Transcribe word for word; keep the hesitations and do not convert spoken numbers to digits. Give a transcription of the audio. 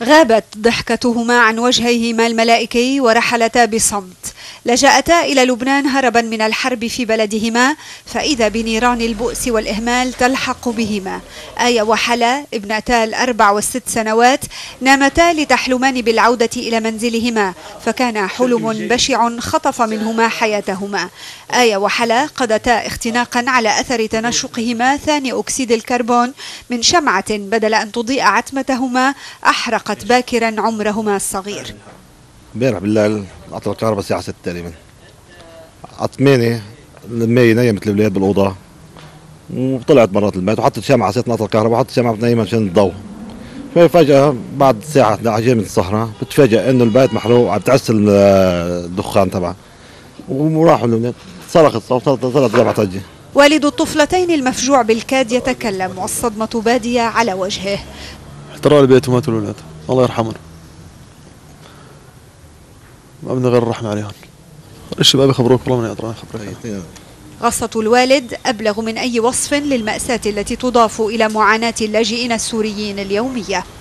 غابت ضحكتهما عن وجهيهما الملائكي ورحلتا بصمت. لجأتا إلى لبنان هربا من الحرب في بلدهما، فإذا بنيران البؤس والإهمال تلحق بهما. آية وحلا ابنتا الأربع والست سنوات نامتا لتحلمان بالعودة إلى منزلهما، فكان حلم بشع خطف منهما حياتهما. آية وحلا قضتا اختناقا على أثر تنشقهما ثاني أكسيد الكربون من شمعة بدل أن تضيء عتمتهما أحرقت باكرا عمرهما الصغير. امبارح بالليل قطع الكهرباء الساعة ستة تقريبا، على ثمانية المية نيمت الأولاد بالأوضة وطلعت مرات البيت وحطت شمعة ست نقطة الكهرباء وحطت شمعة نايمة مشان الضوء. ففجأة بعد ساعة اثني عشر من الصحراء بتفاجأ إنه البيت محروق، عم بتعسل الدخان تبعه، وراحوا الأولاد صرخت صوت طلعت جامعة طجة. والد الطفلتين المفجوع بالكاد يتكلم والصدمة بادية على وجهه. احترقوا البيت وماتوا الأولاد، الله يرحمهم. ما بدنا غير الرحمة عليهم. الشباب يخبروك والله ماني قادر اخبرك. غصة الوالد أبلغ من أي وصف للمأساة التي تضاف إلى معاناة اللاجئين السوريين اليومية.